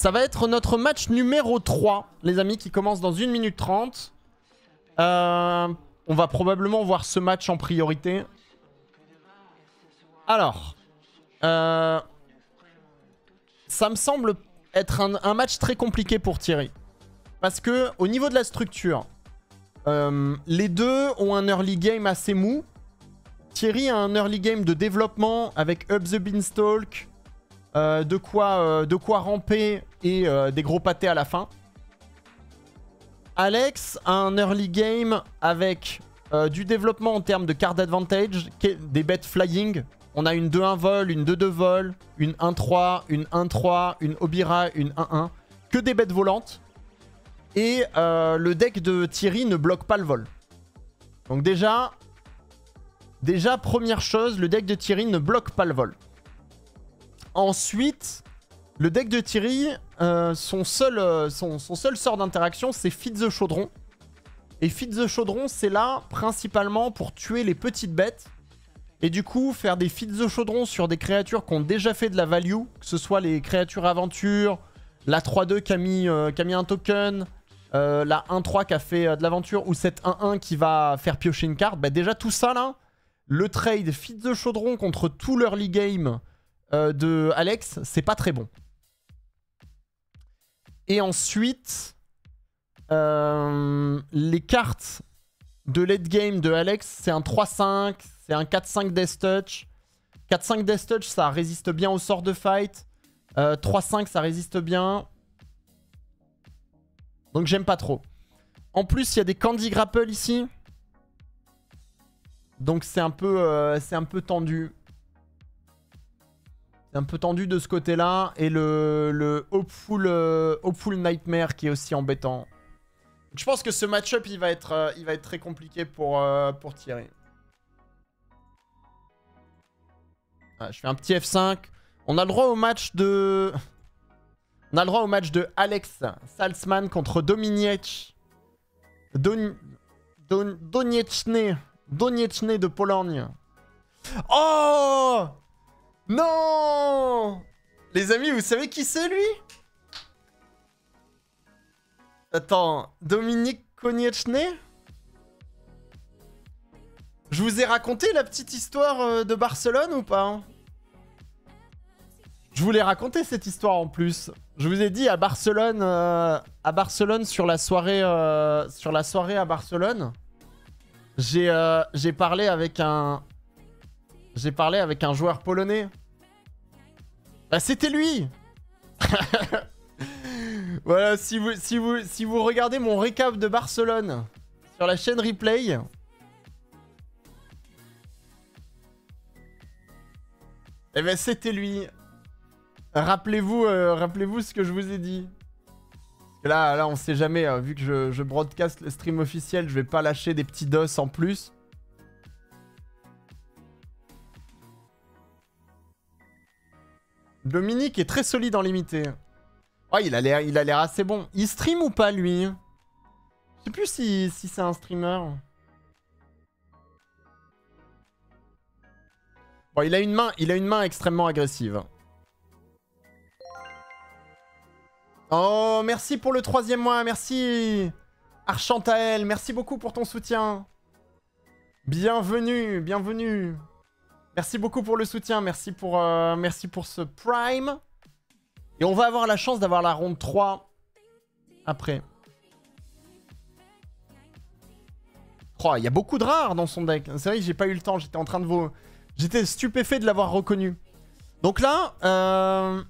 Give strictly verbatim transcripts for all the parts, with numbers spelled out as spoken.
Ça va être notre match numéro trois, les amis, qui commence dans une minute trente. Euh, on va probablement voir ce match en priorité. Alors, euh, ça me semble être un, un match très compliqué pour Thierry. Parce que au niveau de la structure, euh, les deux ont un early game assez mou. Thierry a un early game de développement avec Up the Beanstalk, euh, de, quoi, euh, de quoi ramper et euh, des gros pâtés à la fin. Alex a un early game avec euh, du développement en termes de card advantage, des bêtes flying. On a une deux un vol, une deux deux vol, une un trois, une un trois, une Obira, une un un. Que des bêtes volantes. Et euh, le deck de Thierry ne bloque pas le vol. Donc déjà, déjà, première chose, le deck de Thierry ne bloque pas le vol. Ensuite, le deck de Thierry, euh, son, seul, euh, son, son seul sort d'interaction, c'est Feed the Chaudron. Et Feed the Chaudron, c'est là principalement pour tuer les petites bêtes. Et du coup, faire des Feed the Chaudron sur des créatures qui ont déjà fait de la value, que ce soit les créatures aventure, la trois deux qui a mis, euh, qui a mis un token, euh, la un trois qui a fait euh, de l'aventure, ou cette un un qui va faire piocher une carte. Bah déjà, tout ça là, le trade Feed the Chaudron contre tout l'early game euh, de Alex, c'est pas très bon. Et ensuite, euh, les cartes de late game de Alex, c'est un trois cinq, c'est un quatre cinq Death Touch. quatre cinq Death Touch, ça résiste bien au sort de fight. Euh, trois cinq, ça résiste bien. Donc j'aime pas trop. En plus, il y a des Candy Grapple ici. Donc c'est un peu, euh, c'est un peu tendu. C'est un peu tendu de ce côté-là. Et le, le Hopeful, euh, Hopeful Nightmare qui est aussi embêtant. Je pense que ce match-up, il, va être, euh, il va être très compliqué pour, euh, pour Thierry. Ah, je fais un petit F cinq. On a le droit au match de... On a le droit au match de Alex Salzman contre Dominiec. Don... Don... Donieczny. Donieczny de Pologne. Oh non! Les amis, vous savez qui c'est, lui? Attends, Dominic Konieczny? Je vous ai raconté la petite histoire de Barcelone ou pas? Je vous l'ai raconté cette histoire en plus. Je vous ai dit à Barcelone, euh, à Barcelone sur la soirée, euh, sur la soirée à Barcelone, j'ai euh, j'ai parlé avec un, j'ai parlé avec un joueur polonais. Bah c'était lui. Voilà, si vous, si, vous, si vous regardez mon récap de Barcelone sur la chaîne Replay, eh ben c'était lui. Rappelez-vous euh, rappelez-vous ce que je vous ai dit. Là, là on sait jamais, hein, vu que je, je broadcast le stream officiel, je vais pas lâcher des petits dos en plus. Dominique est très solide en limité. Oh, il a l'air il a l'air assez bon. Il stream ou pas, lui? Je sais plus si, si c'est un streamer. Bon, il a une main, il a une main extrêmement agressive. Oh, merci pour le troisième mois, merci Archantael, merci beaucoup pour ton soutien. Bienvenue, bienvenue. Merci beaucoup pour le soutien, merci pour, euh, merci pour ce prime. Et on va avoir la chance d'avoir la ronde trois après. Oh, il y a beaucoup de rares dans son deck. C'est vrai que j'ai pas eu le temps, j'étais en train de vous... J'étais stupéfait de l'avoir reconnu. Donc là, euh...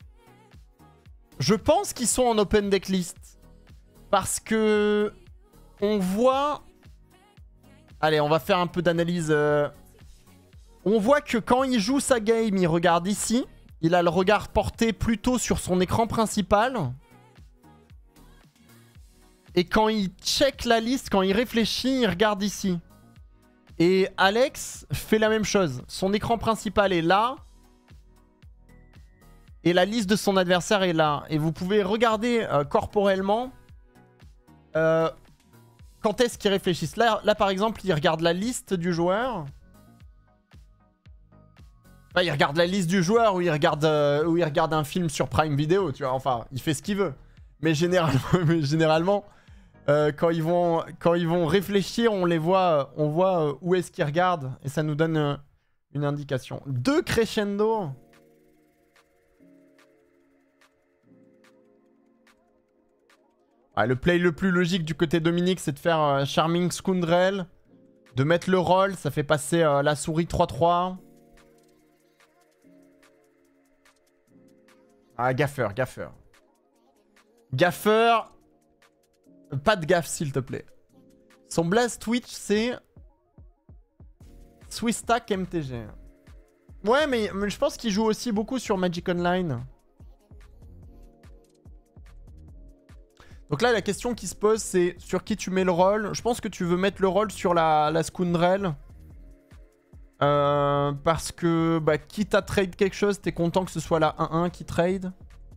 je pense qu'ils sont en open deck list. Parce que... On voit... Allez, on va faire un peu d'analyse. Euh... On voit que quand il joue sa game, il regarde ici. Il a le regard porté plutôt sur son écran principal. Et quand il check la liste, quand il réfléchit, il regarde ici. Et Alex fait la même chose. Son écran principal est là. Et la liste de son adversaire est là. Et vous pouvez regarder euh, corporellement euh, quand est-ce qu'il réfléchisse. Là, là, par exemple, il regarde la liste du joueur. Enfin, il regarde la liste du joueur ou il regarde, euh, ou il regarde un film sur Prime Video, tu vois. Enfin, il fait ce qu'il veut. Mais généralement, mais généralement euh, quand, ils vont, quand ils vont réfléchir, on les voit, on voit euh, où est-ce qu'ils regardent. Et ça nous donne euh, une indication. Deux crescendo. Ah, le play le plus logique du côté Dominique, c'est de faire euh, Charming Scoundrel. De mettre le roll, ça fait passer euh, la souris trois trois. Ah, gaffeur, gaffeur. Gaffeur. Pas de gaffe, s'il te plaît. Son blaze Twitch, c'est... Swisstack M T G. Ouais, mais, mais je pense qu'il joue aussi beaucoup sur Magic Online. Donc là, la question qui se pose, c'est sur qui tu mets le roll. Je pense que tu veux mettre le roll sur la, la Scoundrel. Euh, parce que, bah, quitte à trade quelque chose, t'es content que ce soit la un un qui trade.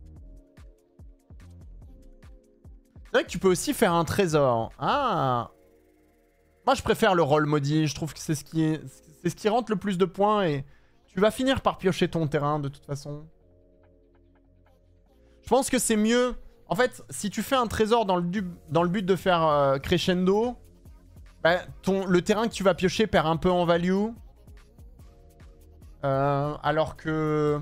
C'est vrai que tu peux aussi faire un trésor. Ah. Moi, je préfère le roll maudit. Je trouve que c'est ce qui est, c'est ce qui rentre le plus de points et tu vas finir par piocher ton terrain de toute façon. Je pense que c'est mieux. En fait, si tu fais un trésor dans le, du... dans le but de faire euh, crescendo, bah, ton... le terrain que tu vas piocher perd un peu en value. Euh, alors que...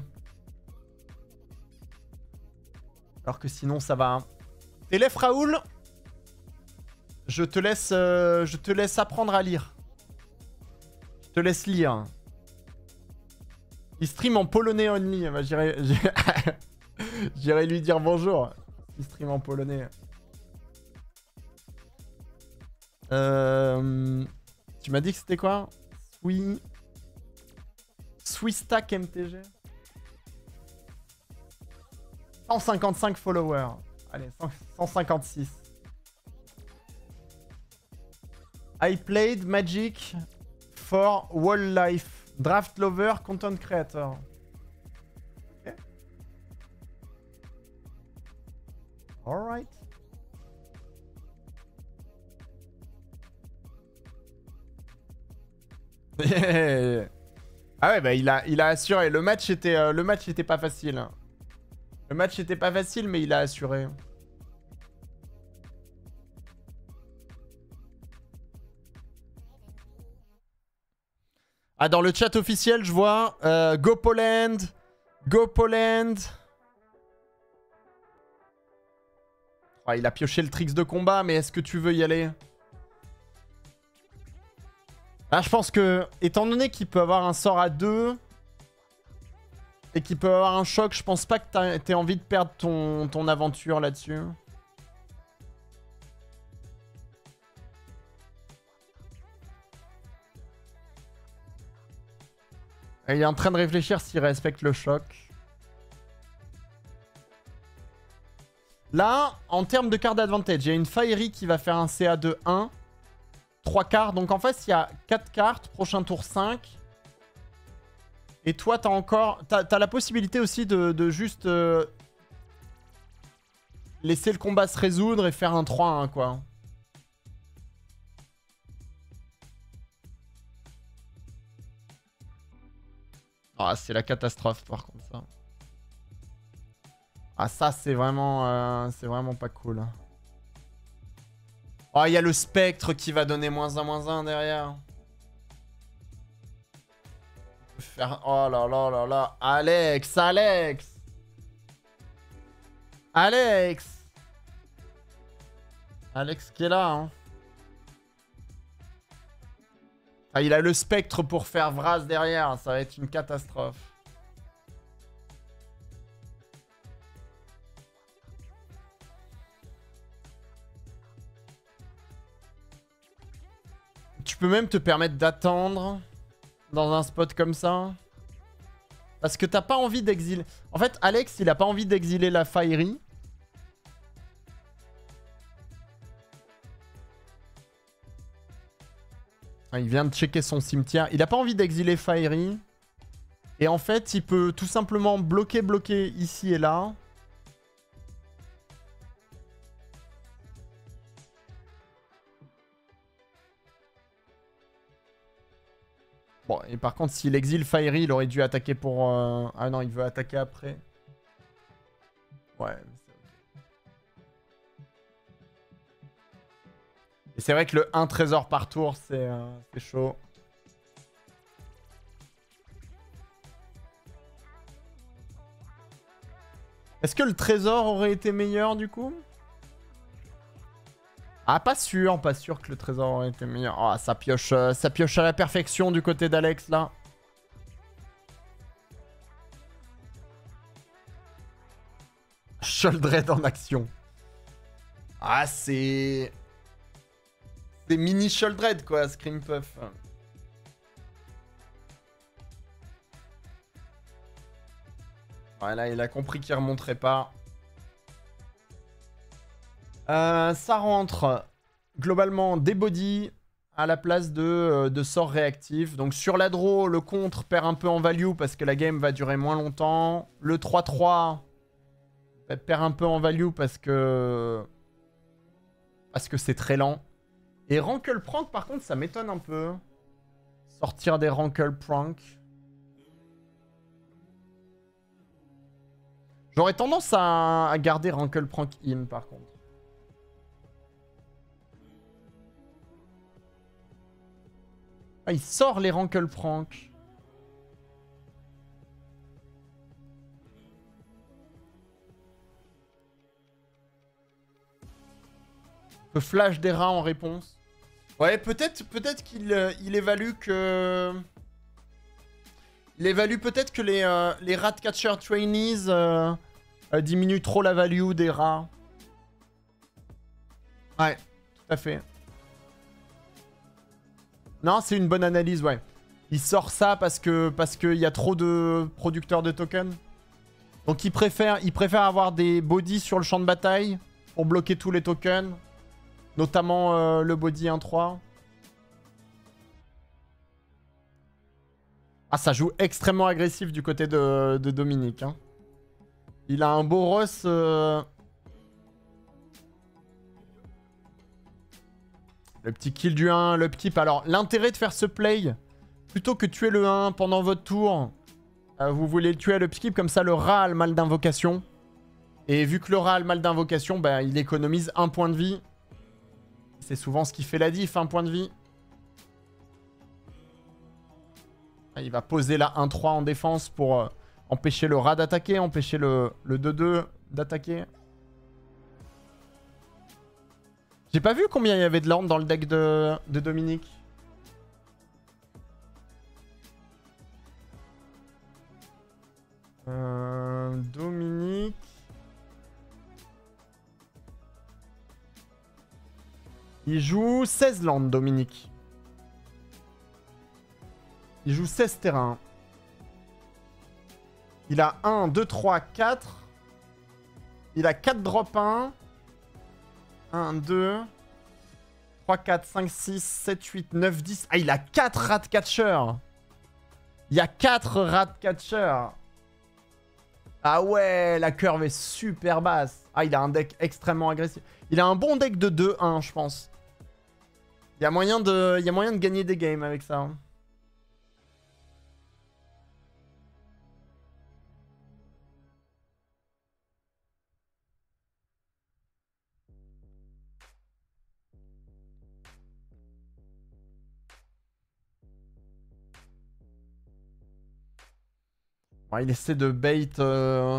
Alors que sinon, ça va... T'élèves Raoul. Je te laisse, euh, je te laisse apprendre à lire. Je te laisse lire. Il stream en polonais only. Bah, j'irai... J'irai lui dire bonjour. Il stream en polonais. Euh... Tu m'as dit que c'était quoi? Oui. Swisstack M T G. cent cinquante-cinq followers. Allez, cent cinquante-six. I played Magic for Wall Life. Draft Lover, Content Creator. Okay. Alright. Ah ouais, bah il a, il a assuré. Le match était, euh, le match était pas facile. Le match était pas facile, mais il a assuré. Ah, dans le chat officiel, je vois euh, Go Poland, Go Poland. Ah, il a pioché le tricks de combat, mais est-ce que tu veux y aller? Là, je pense que, étant donné qu'il peut avoir un sort à deux et qu'il peut avoir un choc, je pense pas que t'aies envie de perdre ton, ton aventure là-dessus. Il est en train de réfléchir s'il respecte le choc. Là, en termes de card advantage, il y a une Fiery qui va faire un C A de un. trois cartes. Donc en fait, il y a quatre cartes. Prochain tour cinq. Et toi, t'as encore... T'as t'as la possibilité aussi de, de juste... Euh, laisser le combat se résoudre et faire un trois un, quoi. Ah, c'est la catastrophe, par contre, ça. Ah, ça, c'est vraiment... Euh, c'est vraiment pas cool. Oh, il y a le spectre qui va donner moins un, moins un derrière. Faire... Oh là là là là. Alex, Alex. Alex. Alex qui est là, hein. Ah, il a le spectre pour faire Vraz derrière. Ça va être une catastrophe. Tu peux même te permettre d'attendre dans un spot comme ça. Parce que t'as pas envie d'exiler... En fait, Alex, il a pas envie d'exiler la Fiery. Il vient de checker son cimetière. Il a pas envie d'exiler Fiery. Et en fait, il peut tout simplement bloquer, bloquer ici et là. Bon, et par contre, s'il exile Fiery, il aurait dû attaquer pour... Euh... Ah non, il veut attaquer après. Ouais. Et c'est vrai que le un trésor par tour, c'est euh, c'est chaud. Est-ce que le trésor aurait été meilleur du coup? Ah, pas sûr, pas sûr que le trésor aurait été meilleur. Ah, oh, ça pioche, euh, ça pioche à la perfection du côté d'Alex là. Sholdred en action. Ah, c'est... C'est mini Sholdred quoi, Scream Puff. Voilà, il a compris qu'il remonterait pas. Euh, ça rentre globalement des bodies à la place de, euh, de sorts réactifs. Donc sur la draw, le contre perd un peu en value parce que la game va durer moins longtemps. Le trois trois perd un peu en value parce que parce que c'est très lent. Et Rankle Prank par contre ça m'étonne un peu. Sortir des Rankle Prank. J'aurais tendance à, à garder Rankle Prank in par contre. Ah, il sort les Rankle Prank. Peut flash des rats en réponse. Ouais, peut-être peut-être qu'il euh, il évalue que... Il évalue peut-être que les, euh, les Ratcatcher Trainees euh, euh, diminuent trop la value des rats. Ouais, tout à fait. Non, c'est une bonne analyse, ouais. Il sort ça parce que parce qu'il y a trop de producteurs de tokens. Donc il préfère, il préfère avoir des bodies sur le champ de bataille pour bloquer tous les tokens. Notamment euh, le body un trois. Ah, ça joue extrêmement agressif du côté de, de Dominique. Hein. Il a un beau Ross... Euh... Le petit kill du un, l'upkeep. Alors, l'intérêt de faire ce play, plutôt que tuer le un pendant votre tour, euh, vous voulez le tuer à l'upkeep, comme ça le rat a le mal d'invocation. Et vu que le rat a le mal d'invocation, bah, il économise un point de vie. C'est souvent ce qui fait la diff, un point de vie. Il va poser la un trois en défense pour euh, empêcher le rat d'attaquer, empêcher le, le deux deux d'attaquer. J'ai pas vu combien il y avait de land dans le deck de, de Dominique. Euh, Dominique... Il joue seize landes, Dominique. Il joue seize terrains. Il a un, deux, trois, quatre. Il a quatre drop un. un, deux, trois, quatre, cinq, six, sept, huit, neuf, dix. Ah, il a quatre Ratcatcher. Il y a quatre Ratcatcher. Ah ouais, la curve est super basse. Ah, il a un deck extrêmement agressif. Il a un bon deck de deux un, je pense. Il y a moyen de, il y a moyen de gagner des games avec ça. Bon, il essaie de bait... Euh...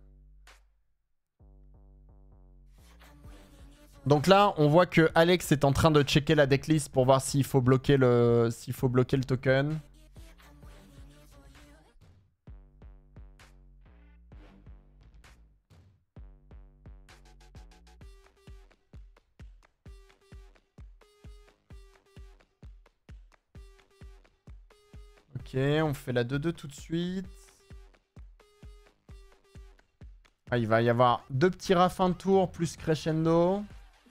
Donc là, on voit que Alex est en train de checker la decklist pour voir s'il faut bloquer le, s'il faut bloquer le token. Ok, on fait la deux deux tout de suite. Ah, il va y avoir deux petits rats fin de tour plus crescendo.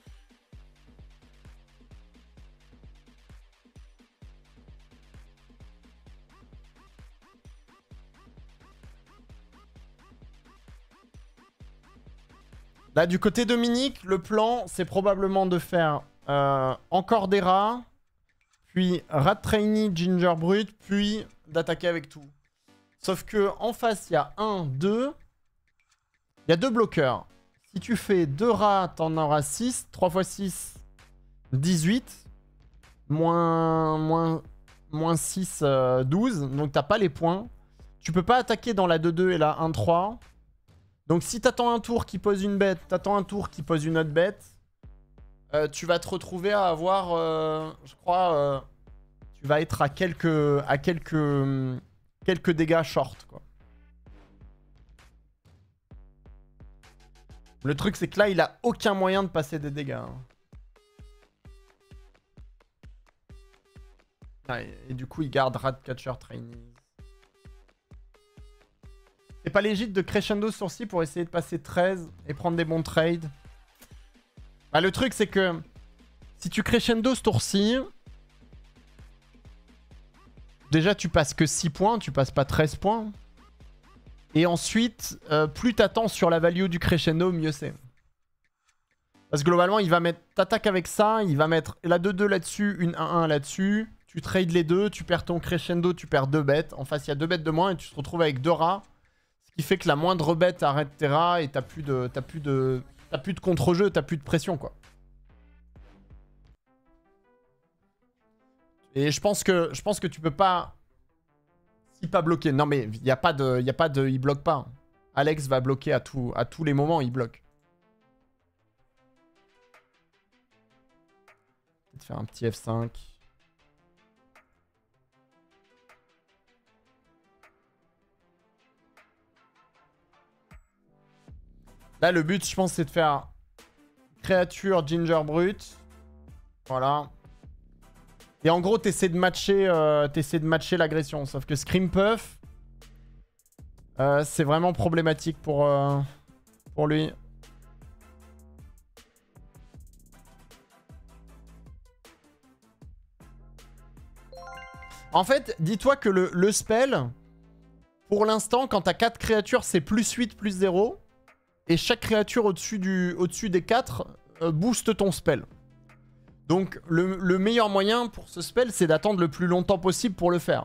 Là, du côté Dominique, le plan, c'est probablement de faire euh, encore des rats, puis Rat Trainee, Ginger Brut, puis d'attaquer avec tout. Sauf que en face, il y a un, deux. Il y a deux bloqueurs. Si tu fais deux rats, t'en auras six. trois fois six, dix-huit. Moins, moins, moins six, euh, douze. Donc t'as pas les points. Tu peux pas attaquer dans la deux deux et la un trois. Donc si t'attends un tour qui pose une bête, t'attends un tour qui pose une autre bête, euh, tu vas te retrouver à avoir, euh, je crois, euh, tu vas être à quelques, à quelques, quelques dégâts short, quoi. Le truc, c'est que là, il a aucun moyen de passer des dégâts. Hein. Ah, et, et du coup, il garde Ratcatcher Training. C'est pas légitime de crescendo sourcil pour essayer de passer treize et prendre des bons trades. Bah, le truc, c'est que si tu crescendo sourcil, déjà, tu passes que six points, tu passes pas treize points. Et ensuite, euh, plus t'attends sur la value du crescendo, mieux c'est. Parce que globalement, il va mettre... T'attaques avec ça, il va mettre la deux deux là-dessus, une un un là-dessus. Tu trades les deux, tu perds ton crescendo, tu perds deux bêtes. En face, il y a deux bêtes de moins et tu te retrouves avec deux rats. Ce qui fait que la moindre bête arrête tes rats et t'as plus de... T'as plus de... T'as plus de contre-jeu, t'as plus de pression, quoi. Et je pense que, je pense que tu peux pas... pas bloqué. Non mais il n'y a pas de... Y a pas de... Il bloque pas. Alex va bloquer à, tout, à tous les moments, il bloque. Peut-être faire un petit F cinq. Là le but je pense c'est de faire créature Ginger Brut. Voilà. Et en gros, t'essaies de matcher, euh, t'essaies de matcher l'agression. Sauf que Scream Puff, euh, c'est vraiment problématique pour, euh, pour lui. En fait, dis-toi que le, le spell, pour l'instant, quand t'as quatre créatures, c'est plus huit, plus zéro. Et chaque créature au-dessus du, au-dessus des quatre euh, booste ton spell. Donc, le, le meilleur moyen pour ce spell, c'est d'attendre le plus longtemps possible pour le faire.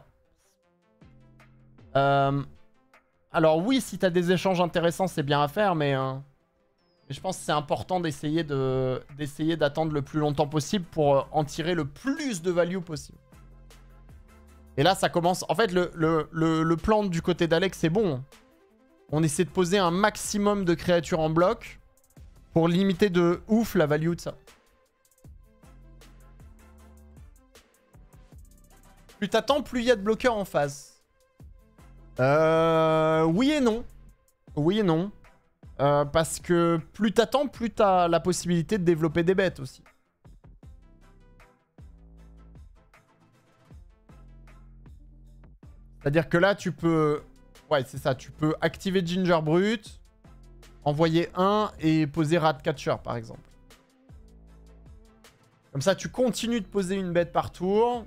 Euh, alors oui, si t'as des échanges intéressants, c'est bien à faire, mais, euh, mais je pense que c'est important d'essayer de, d'essayer d'attendre le plus longtemps possible pour euh, en tirer le plus de value possible. Et là, ça commence... En fait, le, le, le, le plan du côté d'Alex, c'est bon. On essaie de poser un maximum de créatures en bloc pour limiter de ouf la value de ça. Plus t'attends, plus il y a de bloqueurs en face. Euh... Oui et non. Oui et non. Euh, parce que plus t'attends, plus t'as la possibilité de développer des bêtes aussi. C'est-à-dire que là, tu peux... Ouais, c'est ça. Tu peux activer Ginger Brut, envoyer un et poser Ratcatcher, par exemple. Comme ça, tu continues de poser une bête par tour.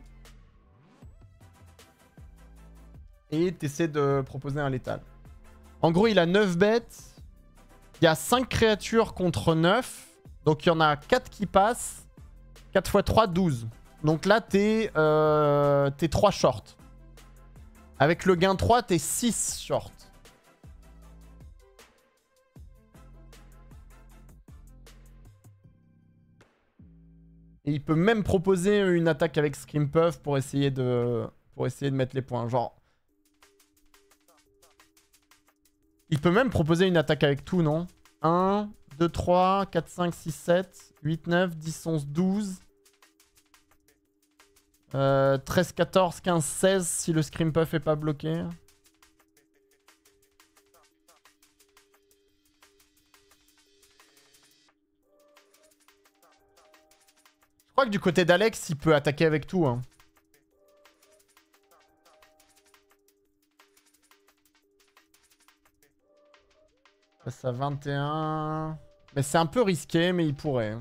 Et t'essaies de proposer un létal. En gros, il a neuf bêtes. Il y a cinq créatures contre neuf. Donc, il y en a quatre qui passent. quatre fois trois, douze. Donc là, t'es euh, t'es trois short. Avec le gain trois, t'es six short. Et il peut même proposer une attaque avec Scream Puff pour essayer de, pour essayer de mettre les points. Genre... Il peut même proposer une attaque avec tout, non? un, deux, trois, quatre, cinq, six, sept, huit, neuf, dix, onze, douze. Euh, treize, quatorze, quinze, seize si le Scream Puff est pas bloqué. Je crois que du côté d'Alex, il peut attaquer avec tout. Hein. Passe à vingt et un. Mais c'est un peu risqué, mais il pourrait.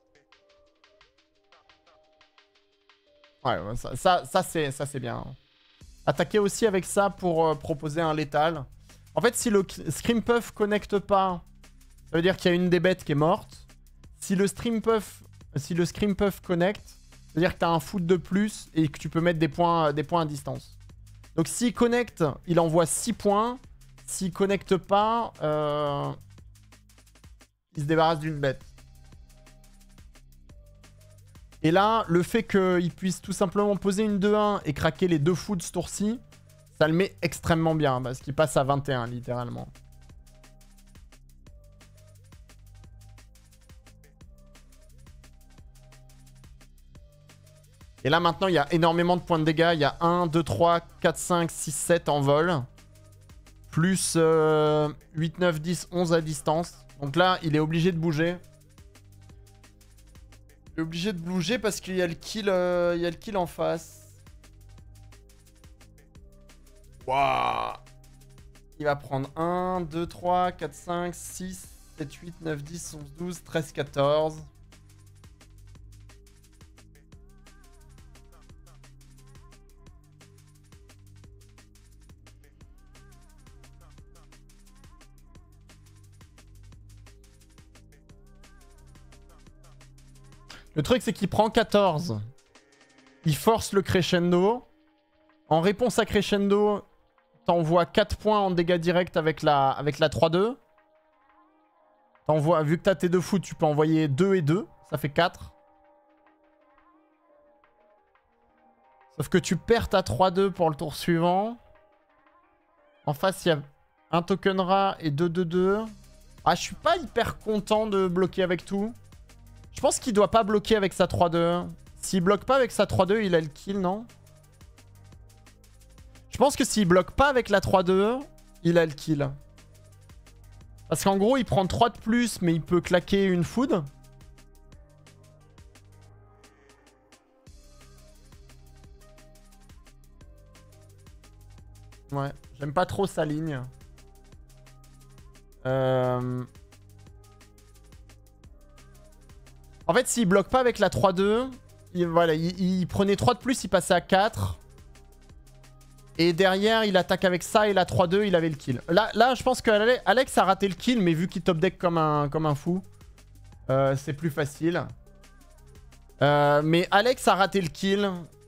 Ouais, ça, ça, ça c'est ça, c'est bien. Attaquer aussi avec ça pour euh, proposer un létal. En fait, si le Scream Puff connecte pas, ça veut dire qu'il y a une des bêtes qui est morte. Si le Scream Puff, si le Scream Puff connecte, C'est-à-dire que tu as un foot de plus et que tu peux mettre des points, des points à distance. Donc s'il connecte, il envoie six points. S'il connecte pas, euh, il se débarrasse d'une bête. Et là, le fait qu'il puisse tout simplement poser une deux un et craquer les deux foots ce tour-ci, ça le met extrêmement bien parce qu'il passe à vingt et un littéralement. Et là maintenant il y a énormément de points de dégâts. Il y a un, deux, trois, quatre, cinq, six, sept en vol. Plus euh, huit, neuf, dix, onze à distance. Donc là il est obligé de bouger. Il est obligé de bouger parce qu'il y a le kill, euh, il y a le kill en face. Waouh. Il va prendre un, deux, trois, quatre, cinq, six, sept, huit, neuf, dix, onze, douze, treize, quatorze. Le truc, c'est qu'il prend quatorze. Il force le crescendo. En réponse à crescendo, t'envoies quatre points en dégâts directs avec la, avec la trois deux. Vu que t'as tes deux foot, tu peux envoyer deux et deux. Ça fait quatre. Sauf que tu perds ta trois deux pour le tour suivant. En face, il y a un token rat et deux deux deux. Ah, je suis pas hyper content de bloquer avec tout. Je pense qu'il doit pas bloquer avec sa trois deux. S'il bloque pas avec sa trois deux, il a le kill, non? Je pense que s'il bloque pas avec la trois deux, il a le kill. Parce qu'en gros, il prend trois de plus, mais il peut claquer une food. Ouais, j'aime pas trop sa ligne. Euh... En fait, s'il bloque pas avec la trois deux, il, voilà, il, il prenait trois de plus, il passait à quatre. Et derrière, il attaque avec ça et la trois deux, il avait le kill. Là, là je pense que Alex a raté le kill, mais vu qu'il top deck comme un, comme un fou, euh, c'est plus facile. Euh, mais Alex a raté le kill.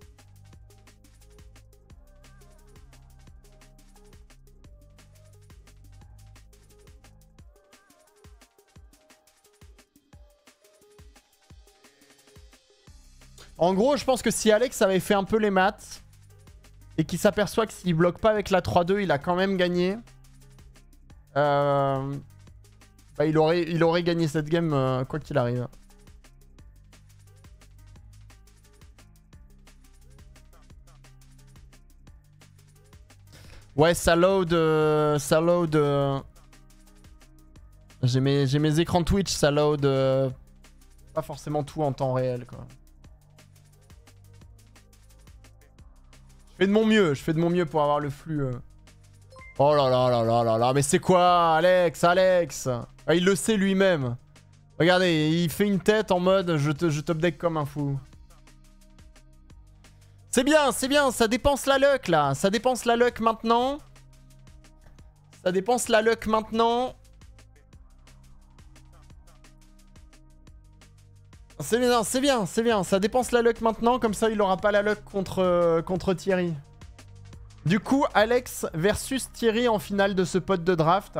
En gros, je pense que si Alex avait fait un peu les maths et qu'il s'aperçoit que s'il bloque pas avec la trois deux, il a quand même gagné. Euh... Bah, il, aurait, il aurait gagné cette game euh, quoi qu'il arrive. Ouais, ça load... Euh, ça load... Euh... J'ai mes, j'ai mes écrans Twitch, ça load... Euh... Pas forcément tout en temps réel, quoi. Je fais de mon mieux, je fais de mon mieux pour avoir le flux. Euh... Oh là là là là là là, mais c'est quoi, Alex, Alex ah, il le sait lui-même. Regardez, il fait une tête en mode je, te, je top deck comme un fou. C'est bien, c'est bien, ça dépense la luck là. Ça dépense la luck maintenant. Ça dépense la luck maintenant. C'est bien, c'est bien, c'est bien. Ça dépense la luck maintenant, comme ça il aura pas la luck contre, euh, contre Thierry. Du coup, Alex versus Thierry en finale de ce pot de draft.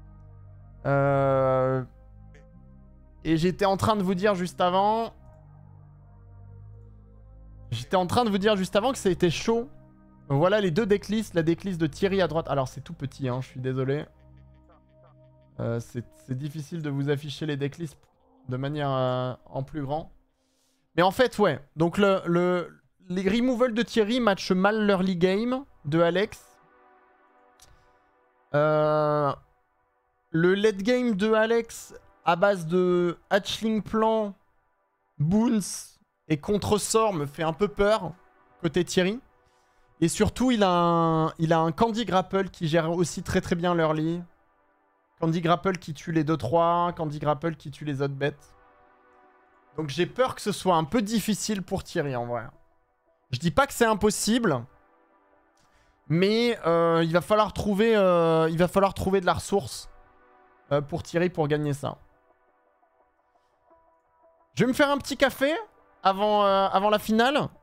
Euh... Et j'étais en train de vous dire juste avant... J'étais en train de vous dire juste avant que ça a été chaud. Voilà les deux decklists. La decklist de Thierry à droite. Alors c'est tout petit, hein, je suis désolé. Euh, c'est difficile de vous afficher les decklists de manière euh, en plus grand. Mais en fait, ouais. Donc le, le, les removals de Thierry matchent mal l'early game de Alex. Euh, le late game de Alex à base de hatchling plan, boons et contre-sort me fait un peu peur côté Thierry. Et surtout, il a un, il a un Candy Grapple qui gère aussi très très bien l'early. Candy Grapple qui tue les deux trois, Candy Grapple qui tue les autres bêtes. Donc j'ai peur que ce soit un peu difficile pour Thierry en vrai. Je dis pas que c'est impossible, mais euh, il va falloir trouver, euh, il va falloir trouver de la ressource euh, pour Thierry pour gagner ça. Je vais me faire un petit café avant, euh, avant la finale.